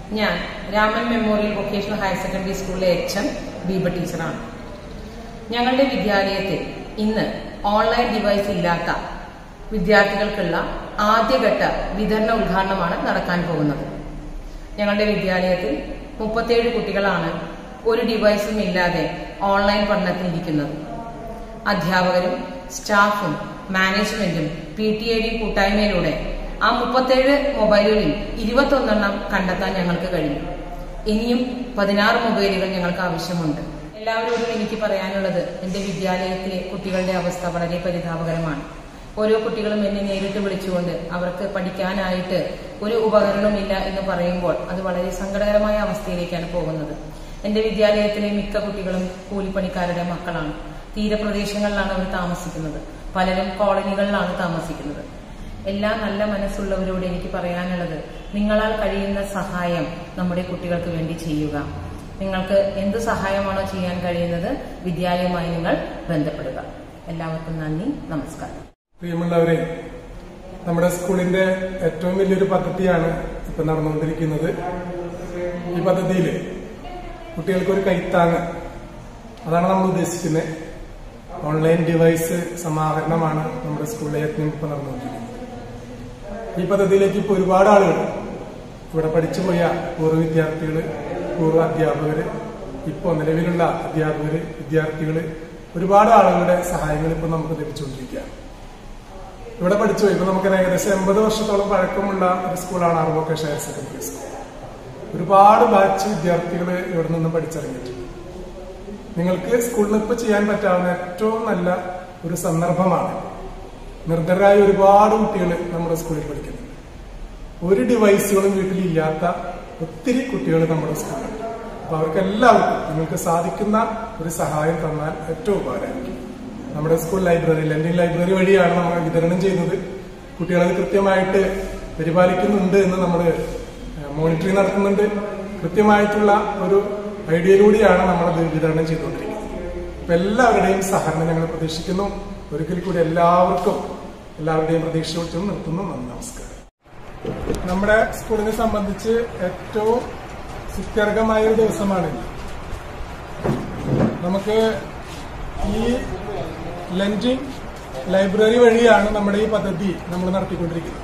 ഞാൻ Raman memorial vocational higher secondary സ്കൂളിലെ HM Deepa ടീച്ചറാണ്. ഞങ്ങളുടെ വിദ്യാലയത്തിൽ ഇന്ന് ഓൺലൈൻ ഡിവൈസ് ഇല്ലാത്ത വിദ്യാർത്ഥികൾക്കുള്ള ആദ്യഘട്ട വിതരണ ഉദ്ഘാടനമാണ് നടക്കാൻ പോകുന്നത്. ഞങ്ങളുടെ വിദ്യാലയത്തിൽ 37 കുട്ടികളാണ് ഒരു ഡിവൈസും ഇല്ലാതെ ഓൺലൈൻ പഠനത്തിൽ ഇരിക്കുന്നത്. അധ്യാപകരും സ്റ്റാഫും മാനേജ്മെന്റും PTA-യും കൂട്ടായ്മയിലൂടെ ആ 37 മൊബൈലുകളിൽ 21 കണ്ടെത്താൻ ഞങ്ങൾക്ക് കഴിയും. ഇനിയും 16 മൊബൈലുകൾ ഞങ്ങൾക്ക് ആവശ്യമുണ്ട്. എല്ലാവരോടും എനിക്ക് പറയാനുള്ളത്, എന്റെ വിദ്യാലയത്തിലെ കുട്ടികളുടെ അവസ്ഥ വളരെ പരിതാപകരമാണ്. ഓരോ കുട്ടികളും എന്നെ നേരിട്ട് വിളിച്ചുകൊണ്ട് അവർക്ക് പഠിക്കാനായിട്ട് ഒരു ഉപകരണമില്ല എന്ന് പറയുമ്പോൾ അത് വളരെ സങ്കടകരമായ അവസ്ഥയിലേക്കാണ് പോകുന്നത്. എന്റെ വിദ്യാലയത്തിലെ മിക്ക കുട്ടികളും കൂലിപ്പണിക്കാരുടെ മക്കളാണ്. തീരപ്രദേശങ്ങളിലാണ് അവർ താമസിക്കുന്നത്. പലരും കോളനികളിലാണ് താമസിക്കുന്നത്. എല്ലാ നല്ല മനസ്സുള്ളവരോട് എനിക്ക് പറയാനുള്ളത്, നിങ്ങളാൽ കഴിയുന്ന സഹായം നമ്മുടെ കുട്ടികൾക്ക് വേണ്ടി ചെയ്യുക. നിങ്ങൾക്ക് എന്ത് സഹായമാണോ ചെയ്യാൻ കഴിയുന്നത്, വിദ്യാലയവുമായി നിങ്ങൾ ബന്ധപ്പെടുക. എല്ലാവർക്കും നന്ദി, നമസ്കാരം. പ്രിയമുള്ളവരെ, നമ്മുടെ സ്കൂളിന്റെ ഏറ്റവും വലിയൊരു പദ്ധതിയാണ് ഇപ്പൊ നടന്നുകൊണ്ടിരിക്കുന്നത്. ഈ പദ്ധതിയിൽ കുട്ടികൾക്കൊരു കൈത്താങ്ങ്, അതാണ് നമ്മൾ ഉദ്ദേശിക്കുന്നത്. ഓൺലൈൻ ഡിവൈസ് സമാഹരണമാണ് നമ്മുടെ സ്കൂളിലെ യത്നം ഇപ്പൊ നടന്നുകൊണ്ടിരിക്കുന്നത്. ഈ പദ്ധതിയിലേക്ക് ഇപ്പോൾ ഒരുപാട് ആളുകൾ, ഇവിടെ പഠിച്ചുപോയ പൂർവ്വ വിദ്യാർത്ഥികൾ, പൂർവ്വ അധ്യാപകർ, ഇപ്പോൾ നിലവിലുള്ള അധ്യാപകർ, വിദ്യാർത്ഥികൾ, ഒരുപാട് ആളുകളുടെ സഹായങ്ങൾ ഇപ്പോൾ നമുക്ക് ലഭിച്ചുകൊണ്ടിരിക്കുകയാണ്. ഇവിടെ പഠിച്ചുപോയി ഇപ്പൊ നമുക്ക് ഏകദേശം 80 വർഷത്തോളം പഴക്കമുള്ള ഒരു സ്കൂളാണ് R vocational higher secondary school. ഒരുപാട് ബാച്ച് വിദ്യാർത്ഥികൾ ഇവിടെ നിന്ന് പഠിച്ചിറങ്ങിയിട്ടുണ്ട്. നിങ്ങൾക്ക് സ്കൂളിൽ ഇപ്പോൾ ചെയ്യാൻ പറ്റാവുന്ന ഏറ്റവും നല്ല ഒരു സന്ദർഭമാണ്. നിർദ്ധരായ ഒരുപാട് കുട്ടികൾ നമ്മുടെ സ്കൂളിൽ പഠിക്കുന്നുണ്ട്. ഒരു ഡിവൈസുകളും വീട്ടിലില്ലാത്ത ഒത്തിരി കുട്ടികൾ നമ്മുടെ സ്കൂളിലുണ്ട്. അപ്പൊ അവർക്കെല്ലാവർക്കും നിങ്ങൾക്ക് സാധിക്കുന്ന ഒരു സഹായം തന്നാൽ ഏറ്റവും ഉപകാരമായിരിക്കും. നമ്മുടെ സ്കൂൾ ലൈബ്രറി, ലെൻഡിംഗ് ലൈബ്രറി വഴിയാണ് നമ്മൾ വിതരണം ചെയ്യുന്നത്. കുട്ടികളത് കൃത്യമായിട്ട് പരിപാലിക്കുന്നുണ്ട് എന്ന് നമ്മൾ മോണിറ്ററിംഗ് നടത്തുന്നുണ്ട്. കൃത്യമായിട്ടുള്ള ഒരു ഐഡിയയിലൂടെയാണ് നമ്മളത് വിതരണം ചെയ്തുകൊണ്ടിരിക്കുന്നത്. അപ്പൊ എല്ലാവരുടെയും സഹകരണം ഞങ്ങൾ പ്രതീക്ഷിക്കുന്നു. ഒരിക്കൽ കൂടി എല്ലാവരുടെയും പ്രതീക്ഷ വെച്ച് നിർത്തുന്നു. നന്ദി, നമസ്കാരം. നമ്മുടെ സ്കൂളിനെ സംബന്ധിച്ച് ഏറ്റവും സുത്യർഹമായ ഒരു ദിവസമാണ്. നമുക്ക് ഈ ലെൻഡിംഗ് ലൈബ്രറി വഴിയാണ് നമ്മുടെ ഈ പദ്ധതി നമ്മൾ നടത്തിക്കൊണ്ടിരിക്കുന്നത്.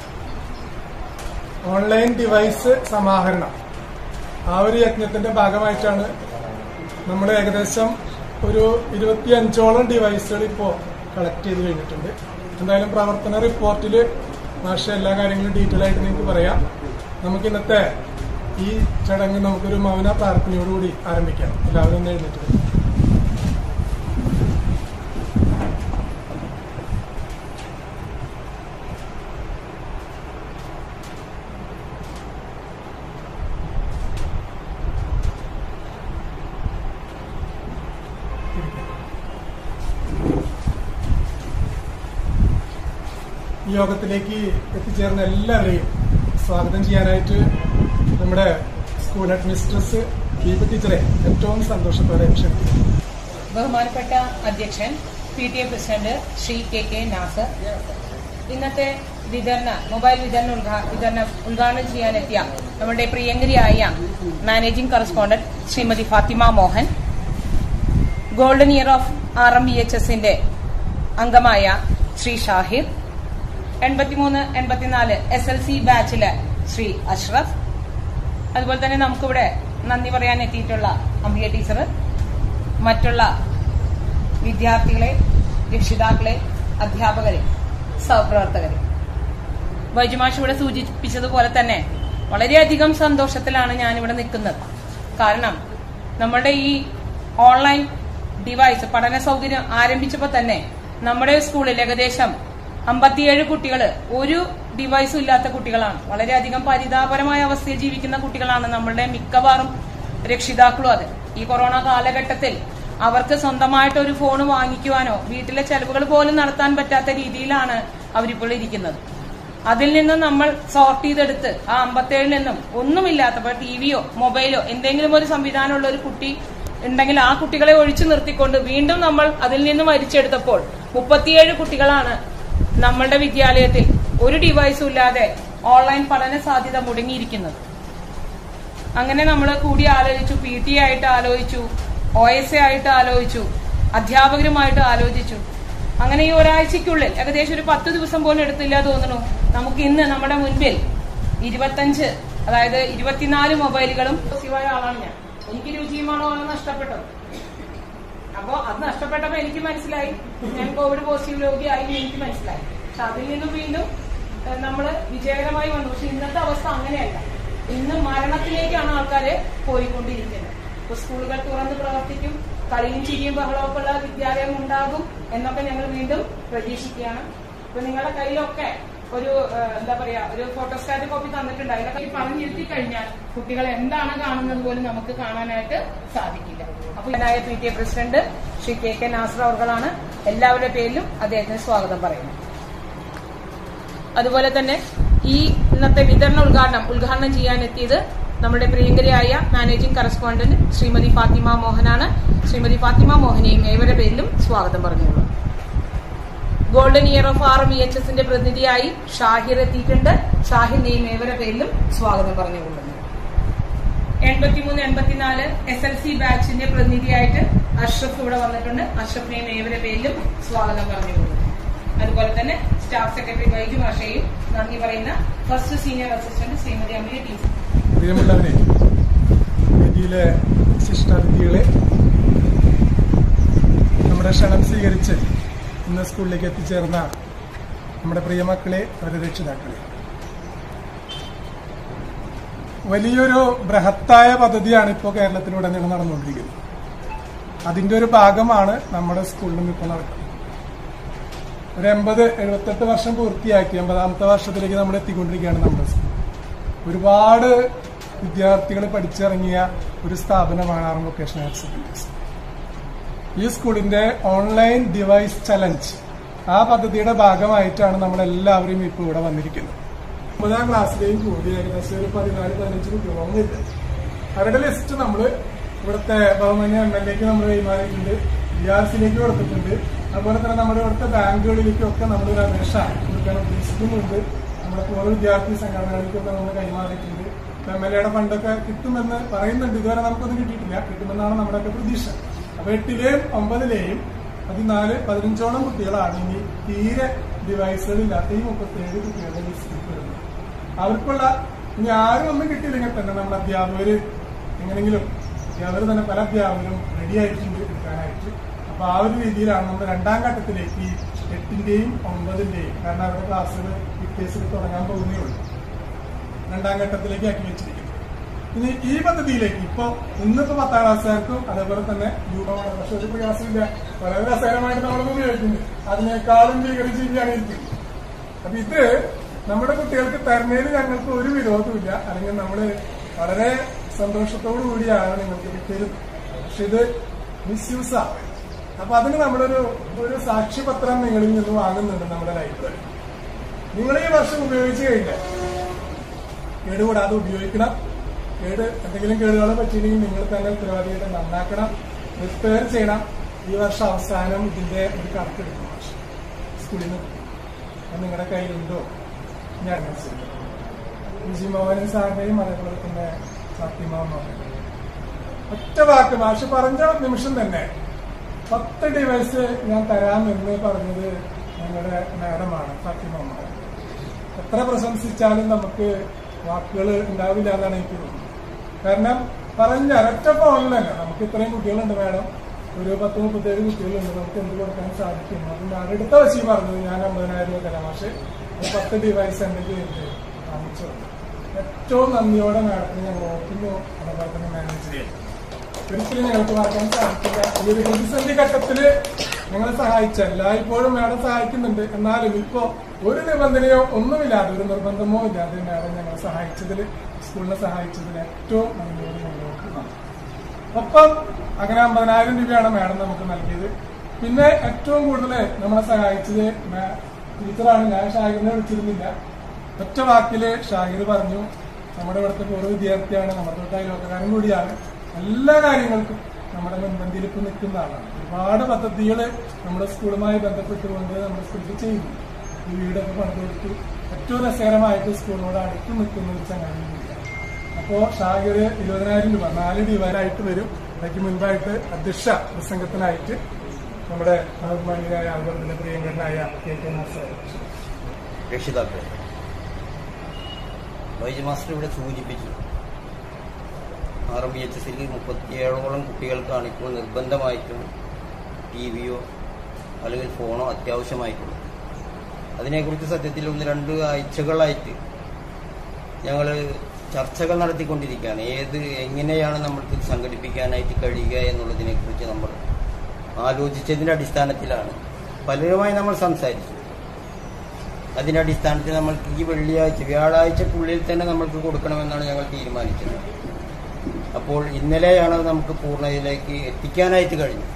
ഓൺലൈൻ ഡിവൈസ് സമാഹരണം, ആ ഒരു യജ്ഞത്തിന്റെ ഭാഗമായിട്ടാണ് നമ്മൾ ഏകദേശം ഒരു 25ഓളം ഡിവൈസുകൾ ഇപ്പോൾ കളക്ട് ചെയ്ത് കഴിഞ്ഞിട്ടുണ്ട്. എന്തായാലും പ്രവർത്തന റിപ്പോർട്ടിൽ മാഷ് എല്ലാ കാര്യങ്ങളും ഡീറ്റെയിൽ ആയിട്ട് നിങ്ങൾക്ക് പറയാം. നമുക്ക് ഇന്നത്തെ ഈ ചടങ്ങ് നമുക്കൊരു മൗന പ്രാർത്ഥനയോടുകൂടി ആരംഭിക്കാം. എല്ലാവരും ഒന്ന് എഴുന്നേറ്റ്. ഈ യോഗത്തിലേക്ക് എത്തിച്ചേർന്ന എല്ലാവരെയും സ്വാഗതം ചെയ്യാനായിട്ട് നമ്മുടെ സ്കൂൾ ഹെഡ് മിസ്ട്രസ് ദീപ ടീച്ചറെ ഏറ്റവും സന്തോഷത്തോടെ ക്ഷണിക്കുന്നു. ബഹുമാനപ്പെട്ട അധ്യക്ഷൻ PTA president Shri KK Nasar, ഇന്നത്തെ മൊബൈൽ ഉദ്ഘാടനം ചെയ്യാനെത്തിയ നമ്മുടെ പ്രിയങ്കരിയായ managing correspondent Shrimati Fathima Mohan, golden year of RMVHSന്റെ അംഗമായ ശ്രീ ഷാഹിർ, 83-84 SLC ബാച്ചിലെ ശ്രീ അഷ്റഫ്, അതുപോലെ തന്നെ നമുക്കിവിടെ നന്ദി പറയാൻ എത്തിയിട്ടുള്ള അംബിക ടീച്ചർ, മറ്റുള്ള വിദ്യാർത്ഥികളെ, രക്ഷിതാക്കളെ, അധ്യാപകരെ, സഹപ്രവർത്തകരെ. വൈജുമാഷ് ഇവിടെ സൂചിപ്പിച്ചതുപോലെ തന്നെ വളരെയധികം സന്തോഷത്തിലാണ് ഞാനിവിടെ നിൽക്കുന്നത്. കാരണം നമ്മുടെ ഈ ഓൺലൈൻ ഡിവൈസ് പഠന സൗകര്യം ആരംഭിച്ചപ്പോൾ തന്നെ നമ്മുടെ സ്കൂളിൽ ഏകദേശം 57 കുട്ടികൾ ഒരു ഡിവൈസും ഇല്ലാത്ത കുട്ടികളാണ്. വളരെയധികം പരിതാപകരമായ അവസ്ഥയിൽ ജീവിക്കുന്ന കുട്ടികളാണ് നമ്മളുടെ മിക്കവാറും രക്ഷിതാക്കളും. അത് ഈ കൊറോണ കാലഘട്ടത്തിൽ അവർക്ക് സ്വന്തമായിട്ട് ഒരു ഫോൺ വാങ്ങിക്കുവാനോ വീട്ടിലെ ചെലവുകൾ പോലും നടത്താൻ പറ്റാത്ത രീതിയിലാണ് അവരിപ്പോൾ ഇരിക്കുന്നത്. അതിൽ നിന്നും നമ്മൾ സോർട്ട് ചെയ്തെടുത്ത് ആ 57 നിന്നും ഒന്നുമില്ലാത്തപ്പോൾ ടിവിയോ മൊബൈലോ എന്തെങ്കിലും ഒരു സംവിധാനമുള്ള ഒരു കുട്ടി ഉണ്ടെങ്കിൽ ആ കുട്ടികളെ ഒഴിച്ചു നിർത്തിക്കൊണ്ട് വീണ്ടും നമ്മൾ അതിൽ നിന്നും വലിച്ചെടുത്തപ്പോൾ 37 കുട്ടികളാണ് നമ്മളുടെ വിദ്യാലയത്തിൽ ഒരു ഡിവൈസും ഇല്ലാതെ ഓൺലൈൻ പഠന സാധ്യത മുടങ്ങിയിരിക്കുന്നത്. അങ്ങനെ നമ്മൾ കൂടി ആലോചിച്ചു, PT ആയിട്ട് ആലോചിച്ചു, OSA ആയിട്ട് ആലോചിച്ചു, അധ്യാപകരുമായിട്ട് ആലോചിച്ചു. അങ്ങനെ ഈ ഒരാഴ്ചക്കുള്ളിൽ ഏകദേശം ഒരു 10 ദിവസം പോലും എടുത്തില്ല തോന്നുന്നു. നമുക്ക് ഇന്ന് നമ്മുടെ മുൻപിൽ 25, അതായത് 24 മൊബൈലുകളും പോസിറ്റീവായ ആളാണ് ഞാൻ. എനിക്ക് രുചിയുമാണോ നഷ്ടപ്പെട്ടത്. അപ്പോ അത് നഷ്ടപ്പെട്ടപ്പോ എനിക്ക് മനസ്സിലായി ഞാൻ കോവിഡ് പോസിറ്റീവ് രോഗിയായി എനിക്ക് മനസ്സിലായി. പക്ഷെ അതിൽ നിന്നും വീണ്ടും നമ്മള് വിജയകരമായി വന്നു. പക്ഷെ ഇന്നത്തെ അവസ്ഥ അങ്ങനെയല്ല. ഇന്ന് മരണത്തിലേക്കാണ് ആൾക്കാര് പോയിക്കൊണ്ടിരിക്കുന്നത്. ഇപ്പൊ സ്കൂളുകൾ തുറന്ന് പ്രവർത്തിക്കും, കളിയും ചിരിയും ബഹളമൊക്കെ ഉള്ള വിദ്യാലയം ഉണ്ടാകും എന്നൊക്കെ ഞങ്ങൾ വീണ്ടും പ്രതീക്ഷിക്കുകയാണ്. ഇപ്പൊ നിങ്ങളുടെ കയ്യിലൊക്കെ ഒരു എന്താ പറയാ, ഒരു ഫോട്ടോസ്റ്റാറ്റ് കോപ്പി തന്നിട്ടുണ്ട്. അതിലൊക്കെ പറഞ്ഞിരുത്തി കഴിഞ്ഞാൽ കുട്ടികൾ എന്താണ് കാണുന്നത് പോലും നമുക്ക് കാണാനായിട്ട് സാധിക്കില്ല. അപ്പൊ ഇതിനായ PTA president Shri KK Nasar അവർകളാണ് എല്ലാവരുടെ പേരിലും അദ്ദേഹത്തിന് സ്വാഗതം പറയുന്നത്. അതുപോലെ തന്നെ ഈ ഇന്നത്തെ വിതരണ ഉദ്ഘാടനം ചെയ്യാൻ എത്തിയത് നമ്മുടെ പ്രിയങ്കരിയായ മാനേജിംഗ് കറസ്പോണ്ടന്റ് ശ്രീമതി ഫാത്തിമ മോഹനാണ്. ശ്രീമതി ഫാത്തിമ മോഹനെയും ഏവരുടെ പേരിലും സ്വാഗതം പറഞ്ഞുകൊള്ളു. ഗോൾഡൻ ഇയർ ഓഫ് RMEHSന്റെ പ്രതിനിധിയായി ഷാഹിർ എത്തിയിട്ടുണ്ട്. ഷാഹിറിനെയും ഏവരുടെ പേരിലും സ്വാഗതം പറഞ്ഞുകൊള്ളുന്നു. 83-84 SLC ബാച്ചിന്റെ പ്രതിനിധിയായിട്ട് അഷ്റഫ് ഇവിടെ വന്നിട്ടുണ്ട്. അഷ്റഫിനെയും ഏവരുടെ പേരിലും സ്വാഗതം പറഞ്ഞുകൊള്ളുന്നു. അതുപോലെ തന്നെ സ്റ്റാഫ് സെക്രട്ടറി ബൈജു മാഷയും നന്ദി പറയുന്ന first senior assistant Shrimati Ameeya teacher. പ്രിയമുള്ളവരെ, വേദിയിലെ ശിഷ്ടാതിഥികളെ, നമ്മുടെ ക്ഷണം സ്വീകരിച്ച് ഇന്ന് സ്കൂളിലേക്ക് എത്തിച്ചേർന്ന നമ്മുടെ പ്രിയമക്കളെ, അവരുടെ രക്ഷിതാക്കളെ, വലിയൊരു ബൃഹത്തായ പദ്ധതിയാണ് ഇപ്പോൾ കേരളത്തിലുടനീളം നടന്നുകൊണ്ടിരിക്കുന്നത്. അതിന്റെ ഒരു ഭാഗമാണ് നമ്മുടെ സ്കൂളിലും ഇപ്പോൾ നടക്കുന്നത്. ഒരു 80-78 വർഷം പൂർത്തിയാക്കി 80ാമത്തെ വർഷത്തിലേക്ക് നമ്മൾ എത്തിക്കൊണ്ടിരിക്കുകയാണ് നമ്മുടെ സ്കൂൾ. ഒരുപാട് വിദ്യാർത്ഥികൾ പഠിച്ചിറങ്ങിയ ഒരു സ്ഥാപനമാണ് RM vocational higher secondary school. ഈ സ്കൂളിന്റെ ഓൺലൈൻ ഡിവൈസ് ചലഞ്ച്, ആ പദ്ധതിയുടെ ഭാഗമായിട്ടാണ് നമ്മളെല്ലാവരും ഇപ്പോൾ ഇവിടെ വന്നിരിക്കുന്നത്. 9ാം ക്ലാസ്സിലെയും കൂടി ഏകദേശം ഒരു 14-15 കുട്ടികളൊന്നുമില്ല. അവരുടെ ലിസ്റ്റ് നമ്മൾ ഇവിടുത്തെ ബഹുമാന്യ MLAക്ക് നമ്മൾ കൈമാറിയിട്ടുണ്ട്, DRCയിലേക്ക് കൊടുത്തിട്ടുണ്ട്. അതുപോലെ തന്നെ നമ്മുടെ ഇവിടുത്തെ ബാങ്കുകളിലേക്കൊക്കെ നമ്മളൊരു അപേക്ഷ കൊടുക്കാൻ ഉദ്ദേശിക്കുന്നുണ്ട്. നമ്മുടെ പൂർവ്വ വിദ്യാർത്ഥി സംഘടനകളിലേക്കൊക്കെ നമ്മൾ കൈമാറിയിട്ടുണ്ട്. MLAയുടെ ഫണ്ടൊക്കെ കിട്ടുമെന്ന് പറയുന്നുണ്ട്. ഇതുവരെ നമുക്കൊന്നും കിട്ടിയിട്ടില്ല. കിട്ടുമെന്നാണ് നമ്മുടെയൊക്കെ പ്രതീക്ഷ. അപ്പൊ 8ലെയും 9ലെയും 14-15ഓളം കുട്ടികളാണ് ഇനി തീരെ ഡിവൈസുകളില്ലാത്ത ഈ 37 കുട്ടികളുടെ ലിസ്റ്റിൽ വരുന്നത്. അവർക്കുള്ള ഇനി ആരും ഒന്നും കിട്ടിയില്ലെങ്കിൽ തന്നെ നമ്മുടെ അധ്യാപകര് എങ്ങനെങ്കിലും അധ്യാപകർ തന്നെ പല അധ്യാപകരും റെഡി ആയിട്ടുണ്ട് എടുക്കാനായിട്ട്. അപ്പൊ ആ ഒരു രീതിയിലാണ് നമ്മൾ 2ാം ഘട്ടത്തിലേക്ക് 8ന്റെയും 9ന്റെയും, കാരണം അവരുടെ ക്ലാസ്സുകൾ വിദ്യാഭ്യാസത്തിൽ തുടങ്ങാൻ പോകുന്നേ ഉള്ളൂ, 2ാം ഘട്ടത്തിലേക്ക് ആക്കി വെച്ചിരിക്കുന്നത്. ഇനി ഈ പദ്ധതിയിലേക്ക് ഇന്നിപ്പോ 10ാം ക്ലാസ്സുകാർക്കും അതേപോലെ തന്നെ രൂപമാണ്. പക്ഷെ ഒരു പ്രയാസമില്ല, വളരെ രസകരമായിട്ട് നമ്മളൊന്നും ഉപയോഗിക്കുന്നത് അതിനേക്കാളും ഭീകരജീവിയാണ് ഇരിക്കുന്നത്. അപ്പൊ ഇത് നമ്മുടെ കുട്ടികൾക്ക് തരുന്നതിന് ഞങ്ങൾക്ക് ഒരു വിരോധമില്ല, അല്ലെങ്കിൽ നമ്മൾ വളരെ സന്തോഷത്തോടു കൂടിയാണ് നിങ്ങൾക്ക് കിട്ടിയത്. പക്ഷെ ഇത് മിസ്യൂസ് ആവും. അപ്പൊ അതിന് നമ്മളൊരു സാക്ഷ്യപത്രം നിങ്ങളിൽ നിന്ന് വാങ്ങുന്നുണ്ട് നമ്മുടെ ലൈബ്രറി. നിങ്ങൾ ഈ വർഷം ഉപയോഗിച്ച് കഴിഞ്ഞാൽ കേടുകൂടാതെ ഉപയോഗിക്കണം. എന്തെങ്കിലും കേടുകളെ പറ്റിയില്ലെങ്കിൽ നിങ്ങൾ തന്നെ ഉത്തരവാദിയായിട്ട് നന്നാക്കണം, റിപ്പയർ ചെയ്യണം. ഈ വർഷം അവസാനം ഇതിന്റെ ഒരു കണക്കെടുക്കണം സ്കൂളിൽ നിന്ന്. അത് നിങ്ങളുടെ കയ്യിലുണ്ടോ? ഞാൻ വിജി മോഹൻ സാറിന്റെയും അതേപോലെ തന്നെ ഫാത്തിമ മോഹൻ ഒറ്റ വാക്ക് മാഷ് പറഞ്ഞ നിമിഷം തന്നെ 10 ഡിവൈസ് ഞാൻ തരാമെന്ന് പറഞ്ഞത് ഞങ്ങളുടെ മാഡമാണ് ഫാത്തിമ മോഹൻ. എത്ര പ്രശംസിച്ചാലും നമുക്ക് വാക്കുകൾ ഉണ്ടാവില്ല എന്നാണ് എനിക്ക് തോന്നുന്നത്. കാരണം പറഞ്ഞ ഒരൊറ്റ ഫോണിൽ തന്നെ നമുക്ക് ഇത്രയും കുട്ടികളുണ്ട് മാഡം, ഒരു 10-37 കുട്ടികളുണ്ട്, നമുക്ക് എന്ത് കൊടുക്കാൻ സാധിക്കും. അത് അടുത്ത വശം പറഞ്ഞത് ഞാൻ 50,000 രൂപ തരാം, പക്ഷെ 10 ഡിവൈസ് എന്തെങ്കിലും വാങ്ങിച്ചു. ഏറ്റവും നന്ദിയോടെ മാഡത്തിന് ഞങ്ങൾ ഓർക്കുന്നു. അതുപോലെ തന്നെ മാനേജ് ചെയ്യാം. ഒരിക്കലും ഞങ്ങൾക്ക് മറക്കാൻ സാധിക്കില്ല. ഈ ഒരു പ്രതിസന്ധി ഘട്ടത്തില് ഞങ്ങളെ സഹായിച്ച എല്ലായ്പ്പോഴും മാഡം സഹായിക്കുന്നുണ്ട്. എന്നാലും ഇപ്പോ ഒരു നിബന്ധനയോ ഒന്നുമില്ലാതെ, ഒരു നിർബന്ധമോ ഇല്ലാതെ മാഡം ഞങ്ങളെ സഹായിച്ചതിൽ, സ്കൂളിനെ സഹായിച്ചതിൽ ഏറ്റവും നന്ദിയോട് ഞങ്ങൾക്ക് നന്ദി. ഒപ്പം അങ്ങനെ 50,000 രൂപയാണ് മാഡം നമുക്ക് നൽകിയത്. പിന്നെ ഏറ്റവും കൂടുതൽ നമ്മളെ സഹായിച്ചത് ടീച്ചറാണ്. ഞാൻ ഷാഹിറിനെ വിളിച്ചിരുന്നില്ല. ഒറ്റ വാക്കില് ഷാഹിർ പറഞ്ഞു, നമ്മുടെ ഇവിടുത്തെ പൂർവ്വ വിദ്യാർത്ഥിയാണ്, നമ്മുടെ തൊട്ട് അയൽവക്കക്കാരൻ കൂടിയാണ്, എല്ലാ കാര്യങ്ങൾക്കും നമ്മുടെ മുൻപന്തിയിൽ ഇപ്പം നിൽക്കുന്ന ആളാണ്. ഒരുപാട് പദ്ധതികൾ നമ്മുടെ സ്കൂളുമായി ബന്ധപ്പെട്ടുകൊണ്ട് നമ്മുടെ സ്കൂളിൽ ചെയ്യുന്നു. ഈ വീടൊക്കെ പണിതെടുത്ത് ഏറ്റവും രസകരമായിട്ട് സ്കൂളിനോട് അടുത്ത് നിൽക്കുന്ന ഒരു ചങ്ങാതി കൂടിയാണ്. അപ്പോൾ ഷാഹിർ 20,000 രൂപ 4 ഡിവൈഡായിട്ട് വരും. അതിന് മുൻപായിട്ട് അധ്യക്ഷ പ്രസംഗത്തിനായിട്ട് നമ്മുടെ ബഹുമാനിയായ അതുപോലെ തന്നെ പ്രിയങ്കരനായ KK നാസർ. രക്ഷിതാക്കൾ വൈജ് മാസ്റ്റർ ഇവിടെ സൂചിപ്പിച്ചു, RMBHS 37ഓളം കുട്ടികൾക്കാണ് ഇപ്പോൾ നിർബന്ധമായിട്ടും TV-യോ അല്ലെങ്കിൽ ഫോണോ അത്യാവശ്യമായിട്ടുള്ളത്. അതിനെക്കുറിച്ച് സത്യത്തിൽ 1-2 ആഴ്ചകളായിട്ട് ഞങ്ങൾ ചർച്ചകൾ നടത്തിക്കൊണ്ടിരിക്കുകയാണ്. എങ്ങനെയാണ് നമ്മൾക്ക് സംഘടിപ്പിക്കാനായിട്ട് കഴിയുക എന്നുള്ളതിനെക്കുറിച്ച് നമ്മൾ ആലോചിച്ചതിൻ്റെ അടിസ്ഥാനത്തിലാണ് പലരുമായി നമ്മൾ സംസാരിച്ചു. അതിന്റെ അടിസ്ഥാനത്തിൽ നമ്മൾക്ക് ഈ വ്യാഴാഴ്ചക്കുള്ളിൽ തന്നെ നമ്മൾക്ക് കൊടുക്കണമെന്നാണ് ഞങ്ങൾ തീരുമാനിച്ചത്. അപ്പോൾ ഇന്നലെയാണ് നമുക്ക് പൂർണ്ണതയിലേക്ക് എത്തിക്കാനായിട്ട് കഴിഞ്ഞു.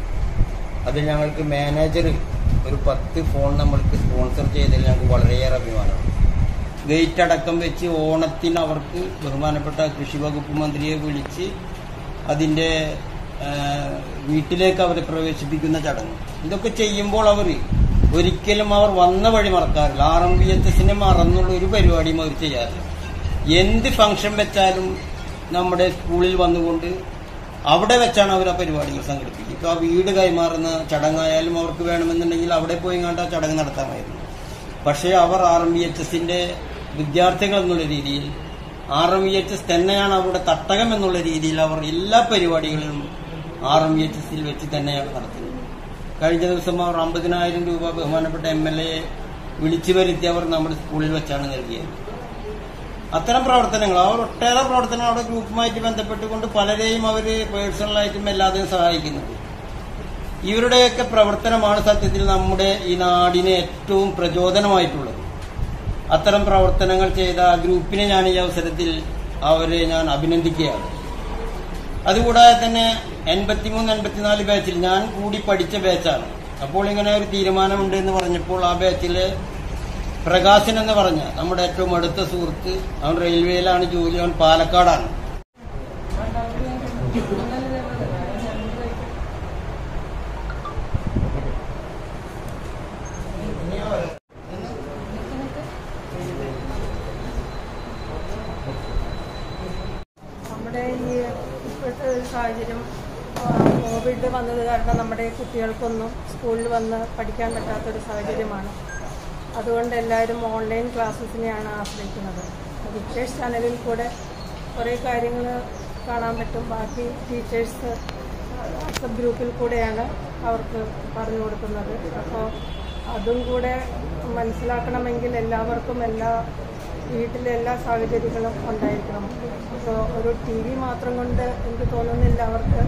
അതിൽ ഞങ്ങൾക്ക് മാനേജർ ഒരു 10 ഫോൺ നമ്മൾക്ക് സ്പോൺസർ ചെയ്തതിൽ ഞങ്ങൾക്ക് വളരെയേറെ അഭിമാനമാണ്. ഗേറ്റ് അടക്കം വെച്ച് ഓണത്തിന് അവർക്ക് ബഹുമാനപ്പെട്ട കൃഷി വകുപ്പ് മന്ത്രിയെ വിളിച്ച് അതിന്റെ വീട്ടിലേക്ക് അവരെ പ്രവേശിപ്പിക്കുന്ന ചടങ്ങ്, ഇതൊക്കെ ചെയ്യുമ്പോൾ ഒരിക്കലും അവർ വന്ന വഴി മറക്കാറില്ല. RMBHS മറന്നുള്ള ഒരു പരിപാടിയും അവർ ചെയ്യാറില്ല. എന്ത് ഫംഗ്ഷൻ വെച്ചാലും നമ്മുടെ സ്കൂളിൽ വന്നുകൊണ്ട് അവിടെ വെച്ചാണ് അവർ ആ പരിപാടികൾ സംഘടിപ്പിക്കുക. ഇപ്പോൾ ആ വീട് കൈമാറുന്ന ചടങ്ങായാലും അവർക്ക് വേണമെന്നുണ്ടെങ്കിൽ അവിടെ പോയി കണ്ട് ആ ചടങ്ങ് നടത്താമായിരുന്നു. പക്ഷേ അവർ RMBHS വിദ്യാർത്ഥികൾ എന്നുള്ള രീതിയിൽ, RMBHS തന്നെയാണ് അവരുടെ തട്ടകം എന്നുള്ള രീതിയിൽ അവർ എല്ലാ പരിപാടികളും RMBHS വെച്ച് തന്നെയാണ് നടത്തുന്നത്. കഴിഞ്ഞ ദിവസം അവർ 50,000 രൂപ ബഹുമാനപ്പെട്ട MLA വിളിച്ചു വരുത്തി അവർ നമ്മുടെ സ്കൂളിൽ വെച്ചാണ് നൽകിയത്. അത്തരം പ്രവർത്തനങ്ങൾ, അവർ ഒട്ടേറെ പ്രവർത്തനങ്ങൾ അവിടെ ഗ്രൂപ്പുമായിട്ട് ബന്ധപ്പെട്ടുകൊണ്ട് പലരെയും അവർ പേഴ്സണലായിട്ടും എല്ലാതെയും സഹായിക്കുന്നുണ്ട്. ഇവരുടെയൊക്കെ പ്രവർത്തനമാണ് സത്യത്തിൽ നമ്മുടെ ഈ നാടിന് ഏറ്റവും പ്രചോദനമായിട്ടുള്ളത്. അത്തരം പ്രവർത്തനങ്ങൾ ചെയ്ത ഗ്രൂപ്പിനെ ഞാൻ ഈ അവസരത്തിൽ അവരെ ഞാൻ അഭിനന്ദിക്കുകയാണ്. അതുകൂടാതെ തന്നെ 83-84 ബാച്ചിൽ ഞാൻ കൂടി പഠിച്ച ബാച്ചാണ്. അപ്പോൾ ഇങ്ങനെ ഒരു തീരുമാനമുണ്ട് എന്ന് പറഞ്ഞപ്പോൾ ആ ബാച്ചിലെ പ്രകാശൻ എന്ന് പറഞ്ഞ നമ്മുടെ ഏറ്റവും അടുത്ത സുഹൃത്ത്, അവൻ റെയിൽവേയിലാണ് ജോലി, അവൻ പാലക്കാടാണ്. നമ്മുടെ ഈ ഇപ്പോഴത്തെ ഒരു സാഹചര്യം, കോവിഡ് വന്നത് കാരണം നമ്മുടെ കുട്ടികൾക്കൊന്നും സ്കൂളിൽ വന്ന് പഠിക്കാൻ പറ്റാത്തൊരു സാഹചര്യമാണ്. അതുകൊണ്ട് എല്ലാവരും ഓൺലൈൻ ക്ലാസ്സസിനെയാണ് ആശ്രയിക്കുന്നത്. ടീച്ചേഴ്സ് ചാനലിൽ കൂടെ കുറേ കാര്യങ്ങൾ കാണാൻ പറ്റും. ബാക്കി ടീച്ചേഴ്സ് വാട്സപ്പ് ഗ്രൂപ്പിൽ കൂടെയാണ് അവർക്ക് പറഞ്ഞു കൊടുക്കുന്നത്. അപ്പോൾ അതും കൂടെ മനസ്സിലാക്കണമെങ്കിൽ എല്ലാവർക്കും വീട്ടിലെ എല്ലാ സാഹചര്യങ്ങളും ഉണ്ടായിരിക്കണം. അപ്പോൾ ഒരു TV മാത്രം കൊണ്ട് എനിക്ക് തോന്നുന്നില്ല അവർക്ക്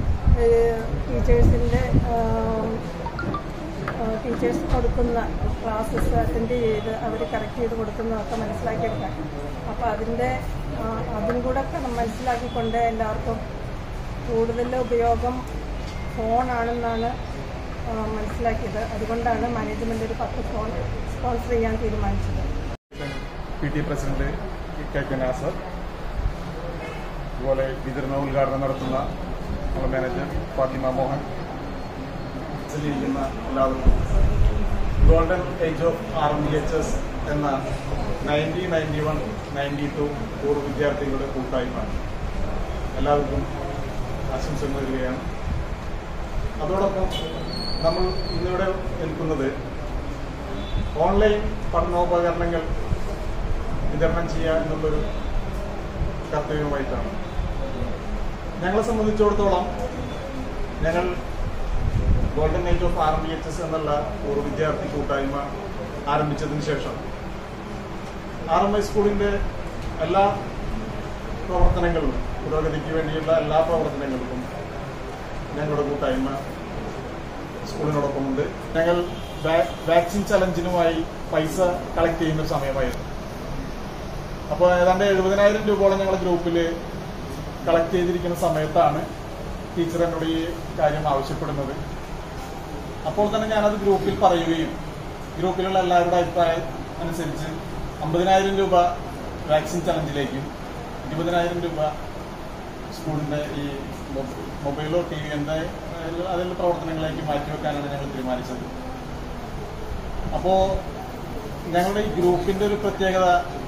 ടീച്ചേഴ്സ് കൊടുക്കുന്ന ക്ലാസ്സസ് അറ്റൻഡ് ചെയ്ത് അവർ കറക്റ്റ് ചെയ്ത് കൊടുക്കുന്നതൊക്കെ മനസ്സിലാക്കിയെടുക്കാൻ. അപ്പോൾ അതും കൂടെ മനസ്സിലാക്കിക്കൊണ്ട് എല്ലാവർക്കും കൂടുതൽ ഉപയോഗം ഫോണാണെന്നാണ് മനസ്സിലാക്കിയത്. അതുകൊണ്ടാണ് മാനേജ്മെന്റ് ഒരു 10 ഫോൺ സ്പോൺസർ ചെയ്യാൻ തീരുമാനിച്ചത്. PT പ്രസിഡന്റ് KK നാസർ, അതുപോലെ വിതരണ ഉദ്ഘാടനം നടത്തുന്ന നമ്മുടെ മാനേജർ ഫാത്തിമ മോഹൻ, എല്ലാവർക്കും ഗോൾഡൻ ഏജ് ഓഫ് RMBHS എന്ന 90, 91, 92 പൂർവ്വ വിദ്യാർത്ഥികളുടെ കൂട്ടായ്മ എല്ലാവർക്കും ആശംസകൾ നൽകുകയാണ്. അതോടൊപ്പം നമ്മൾ ഇന്നിവിടെ നിൽക്കുന്നത് ഓൺലൈൻ പഠനോപകരണങ്ങൾ വിതരണം ചെയ്യുക എന്നുള്ളൊരു കർത്തവ്യമായിട്ടാണ്. ഞങ്ങളെ സംബന്ധിച്ചിടത്തോളം ഞങ്ങൾ ഗോൾഡൻ ഏജ് ഓഫ് RMBHS എന്നുള്ള ഒരു വിദ്യാർത്ഥി കൂട്ടായ്മ ആരംഭിച്ചതിന് ശേഷം RMI സ്കൂളിന്റെ എല്ലാ പ്രവർത്തനങ്ങളിലും, പുരോഗതിക്ക് വേണ്ടിയുള്ള എല്ലാ പ്രവർത്തനങ്ങൾക്കും ഞങ്ങളുടെ കൂട്ടായ്മ സ്കൂളിനോടൊപ്പമുണ്ട്. ഞങ്ങൾ വാക്സിൻ ചലഞ്ചിനുമായി പൈസ കളക്ട് ചെയ്യുന്ന സമയമായിരുന്നു. അപ്പോൾ ഏതാണ്ട് 70,000 രൂപയോളം ഞങ്ങളുടെ ഗ്രൂപ്പിൽ കളക്ട് ചെയ്തിരിക്കുന്ന സമയത്താണ് ടീച്ചർ എന്നോട് ഈ കാര്യം ആവശ്യപ്പെടുന്നത്. അപ്പോൾ തന്നെ ഞാനത് ഗ്രൂപ്പിൽ പറയുകയും ഗ്രൂപ്പിലുള്ള എല്ലാവരുടെ അഭിപ്രായം അനുസരിച്ച് 50,000 രൂപ വാക്സിൻ ചലഞ്ചിലേക്കും 20,000 രൂപ സ്കൂളിന്റെ ഈ മൊബൈലോ TV അതിലുള്ള പ്രവർത്തനങ്ങളിലേക്ക് മാറ്റിവെക്കാനാണ് ഞങ്ങൾ തീരുമാനിച്ചത്. അപ്പോൾ ഞങ്ങളുടെ ഈ ഗ്രൂപ്പിന്റെ ഒരു പ്രത്യേകത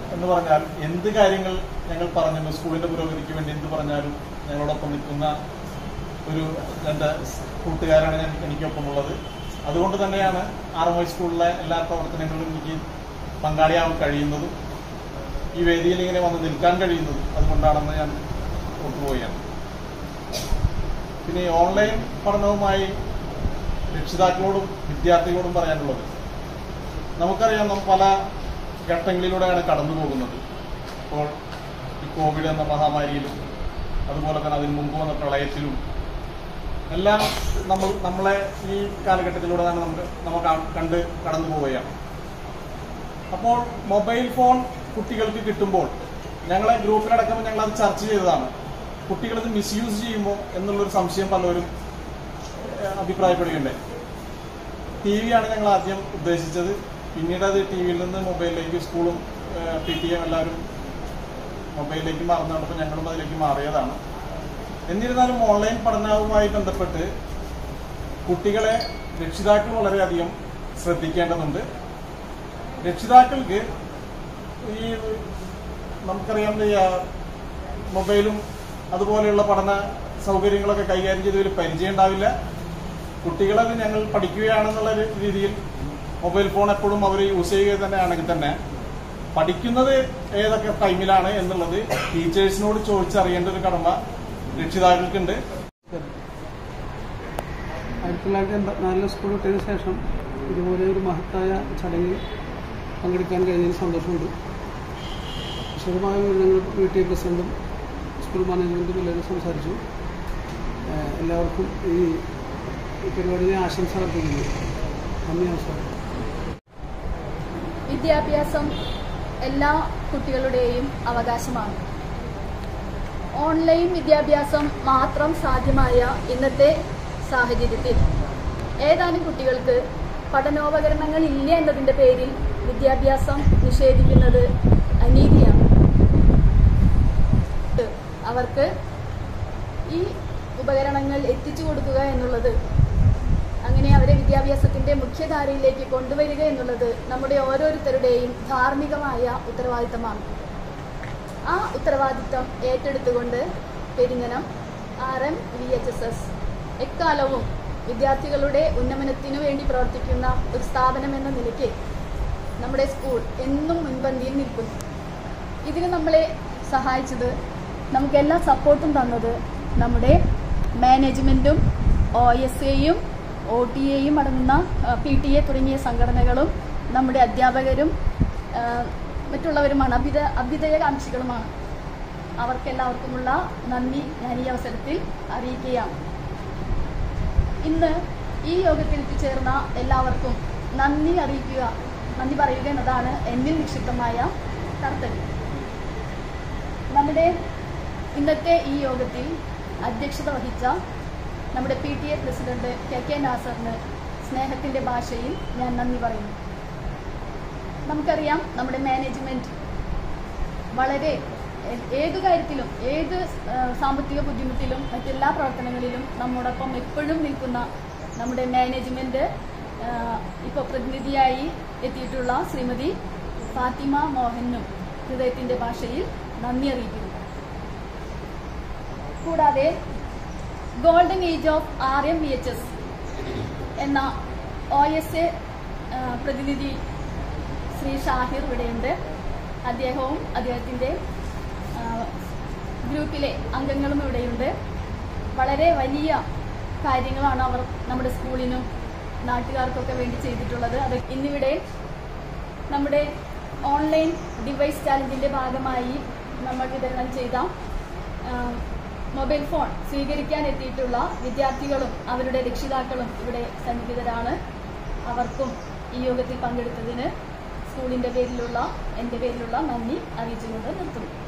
എന്ന് പറഞ്ഞാൽ എന്ത് കാര്യങ്ങൾ ഞങ്ങൾ പറഞ്ഞു സ്കൂളിന്റെ പുരോഗതിക്ക് വേണ്ടി എന്ത് പറഞ്ഞാലും ഞങ്ങളോടൊപ്പം നിൽക്കുന്ന ഒരു രണ്ട് കൂട്ടുകാരാണ് എനിക്കൊപ്പമുള്ളത്. അതുകൊണ്ട് തന്നെയാണ് RMY സ്കൂളിലെ എല്ലാ പ്രവർത്തനങ്ങളിലും എനിക്ക് പങ്കാളിയാവാൻ കഴിയുന്നതും ഈ വേദിയിൽ ഇങ്ങനെ വന്ന് നിൽക്കാൻ കഴിയുന്നതും അതുകൊണ്ടാണെന്ന് ഞാൻ ഓർത്തുപോവുകയാണ്. പിന്നെ ഈ ഓൺലൈൻ പഠനവുമായി രക്ഷിതാക്കളോടും വിദ്യാർത്ഥികളോടും പറയാനുള്ളത്, നമുക്കറിയാം നാം പല ഘട്ടങ്ങളിലൂടെയാണ് കടന്നു പോകുന്നത്. ഇപ്പോൾ ഈ കോവിഡ് എന്ന മഹാമാരിയിലും അതുപോലെ തന്നെ അതിന് മുമ്പ് വന്ന പ്രളയത്തിലും എല്ലാം നമ്മളെ ഈ കാലഘട്ടത്തിലൂടെ നമുക്ക് കണ്ട് കടന്നു പോവുകയാണ്. അപ്പോൾ മൊബൈൽ ഫോൺ കുട്ടികൾക്ക് കിട്ടുമ്പോൾ ഞങ്ങളെ ഗ്രൂപ്പിലടക്കം ഞങ്ങൾ അത് ചർച്ച ചെയ്തതാണ്. കുട്ടികളത് മിസ്യൂസ് ചെയ്യുമ്പോൾ എന്നുള്ളൊരു സംശയം പലരും അഭിപ്രായപ്പെടുകയുണ്ടായി. TV ആണ് ഞങ്ങൾ ആദ്യം ഉദ്ദേശിച്ചത്. പിന്നീട് അത് TV-യിൽ നിന്ന് മൊബൈലിലേക്ക് സ്കൂളും PTA എല്ലാവരും മൊബൈലിലേക്ക് മാറുന്നതോടൊപ്പം ഞങ്ങളും അതിലേക്ക് മാറിയതാണ്. എന്നിരുന്നാലും ഓൺലൈൻ പഠനവുമായി ബന്ധപ്പെട്ട് കുട്ടികളെ രക്ഷിതാക്കൾ വളരെയധികം ശ്രദ്ധിക്കേണ്ടതുണ്ട്. രക്ഷിതാക്കൾക്ക് ഈ നമുക്കറിയാം മൊബൈലും അതുപോലെയുള്ള പഠന സൗകര്യങ്ങളൊക്കെ കൈകാര്യം ചെയ്തതിൽ പരിചയം ഉണ്ടാവില്ല. കുട്ടികളത് ഞങ്ങൾ പഠിക്കുകയാണെന്നുള്ള രീതിയിൽ മൊബൈൽ ഫോൺ എപ്പോഴും അവർ യൂസ് ചെയ്യുക തന്നെയാണെങ്കിൽ തന്നെ പഠിക്കുന്നത് ഏതൊക്കെ ടൈമിലാണ് എന്നുള്ളത് ടീച്ചേഴ്സിനോട് ചോദിച്ചറിയേണ്ട ഒരു കടമ രക്ഷിതാക്കൾക്കുണ്ട്. 1984 സ്കൂൾ വിട്ടതിന് ശേഷം ഇതുപോലെ ഒരു മഹത്തായ ചടങ്ങിൽ പങ്കെടുക്കാൻ കഴിഞ്ഞതിൽ സന്തോഷമുണ്ട്. വിശദമായ ഞങ്ങൾ PTA പ്രസിഡന്റും സ്കൂൾ മാനേജ്മെൻറ്റും എല്ലാവരും സംസാരിച്ചു. എല്ലാവർക്കും ഈ പരിപാടിയെ ആശംസ അർപ്പിക്കുന്നു. നന്ദി, നമസ്കാരം. വിദ്യാഭ്യാസം എല്ലാ കുട്ടികളുടെയും അവകാശമാണ്. ഓൺലൈൻ വിദ്യാഭ്യാസം മാത്രം സാധ്യമായ ഇന്നത്തെ സാഹചര്യത്തിൽ ഏതാനും കുട്ടികൾക്ക് പഠനോപകരണങ്ങൾ ഇല്ല എന്നതിൻ്റെ പേരിൽ വിദ്യാഭ്യാസം നിഷേധിക്കുന്നത് അനീതിയാണ്. അവർക്ക് ഈ ഉപകരണങ്ങൾ എത്തിച്ചു കൊടുക്കുക എന്നുള്ളത്, അങ്ങനെ അവരെ വിദ്യാഭ്യാസത്തിൻ്റെ മുഖ്യധാരയിലേക്ക് കൊണ്ടുവരിക എന്നുള്ളത് നമ്മുടെ ഓരോരുത്തരുടെയും ധാർമ്മികമായ ഉത്തരവാദിത്തമാണ്. ആ ഉത്തരവാദിത്തം ഏറ്റെടുത്തുകൊണ്ട് പെരിങ്ങനം RMVHSS എക്കാലവും വിദ്യാർത്ഥികളുടെ ഉന്നമനത്തിനു വേണ്ടി പ്രവർത്തിക്കുന്ന ഒരു സ്ഥാപനം എന്ന നിലയ്ക്ക് നമ്മുടെ സ്കൂൾ എന്നും മുൻപന്തിയിൽ നിൽക്കുന്നു. ഇതിന് നമ്മളെ സഹായിച്ചത്, നമുക്കെല്ലാ സപ്പോർട്ടും തന്നത് നമ്മുടെ മാനേജ്മെൻറ്റും OSAയും OTA അടങ്ങുന്ന PTA തുടങ്ങിയ സംഘടനകളും നമ്മുടെ അധ്യാപകരും മറ്റുള്ളവരുമാണ്, അഭ്യുദയകാംക്ഷികളുമാണ്. അവർക്കെല്ലാവർക്കുമുള്ള നന്ദി ഞാൻ ഈ അവസരത്തിൽ അറിയിക്കുകയാണ്. ഇന്ന് ഈ യോഗത്തിൽ എത്തിച്ചേർന്ന എല്ലാവർക്കും നന്ദി പറയുക എന്നതാണ് എന്നിൽ നിക്ഷിപ്തമായ കർത്തവ്യം. നമ്മുടെ ഇന്നത്തെ ഈ യോഗത്തിൽ അധ്യക്ഷത വഹിച്ച നമ്മുടെ PTA പ്രസിഡന്റ് KK നാസറിന് സ്നേഹത്തിൻ്റെ ഭാഷയിൽ ഞാൻ നന്ദി പറയുന്നു. നമുക്കറിയാം, നമ്മുടെ മാനേജ്മെൻറ്റ് വളരെ ഏതു കാര്യത്തിലും, ഏത് സാമ്പത്തിക ബുദ്ധിമുട്ടിലും മറ്റെല്ലാ പ്രവർത്തനങ്ങളിലും നമ്മോടൊപ്പം എപ്പോഴും നിൽക്കുന്ന നമ്മുടെ മാനേജ്മെൻറ്റ് ഇപ്പോൾ പ്രതിനിധിയായി എത്തിയിട്ടുള്ള ശ്രീമതി ഫാത്തിമ മോഹനും ഹൃദയത്തിൻ്റെ ഭാഷയിൽ നന്ദി അറിയിക്കുന്നു. കൂടാതെ ഗോൾഡൻ ഏജ് ഓഫ് RMVHS എന്ന OSA പ്രതിനിധി ശ്രീ ഷാഹിർ ഇവിടെയുണ്ട്. അദ്ദേഹവും അദ്ദേഹത്തിൻ്റെ ഗ്രൂപ്പിലെ അംഗങ്ങളും ഇവിടെയുണ്ട്. വളരെ വലിയ കാര്യങ്ങളാണ് അവർ നമ്മുടെ സ്കൂളിനും നാട്ടുകാർക്കൊക്കെ വേണ്ടി ചെയ്തിട്ടുള്ളത്. അത് ഇന്നിവിടെ നമ്മുടെ ഓൺലൈൻ ഡിവൈസ് ചാലഞ്ചിൻ്റെ ഭാഗമായി നമ്മൾ വിതരണം ചെയ്ത മൊബൈൽ ഫോൺ സ്വീകരിക്കാൻ എത്തിയിട്ടുള്ള വിദ്യാർത്ഥികളും അവരുടെ രക്ഷിതാക്കളും ഇവിടെ സന്നിഹിതരാണ്. അവർക്കും ഈ യോഗത്തിൽ പങ്കെടുത്തതിന് സ്കൂളിൻ്റെ പേരിലുള്ള, എൻ്റെ പേരിലുള്ള നന്ദി അറിയിച്ചുകൊണ്ട് നിർത്തുന്നു.